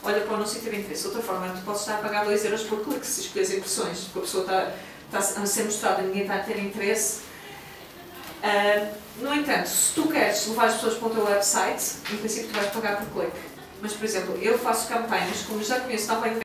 olha para o anúncio e teve interesse. De outra forma, tu podes estar a pagar 2 euros por clique se escolheres impressões, porque a pessoa está a ser mostrada e ninguém está a ter interesse. No entanto, se tu queres levar as pessoas para o teu website, em princípio tu vais pagar por clique. Mas, por exemplo, eu faço campanhas, como já conheço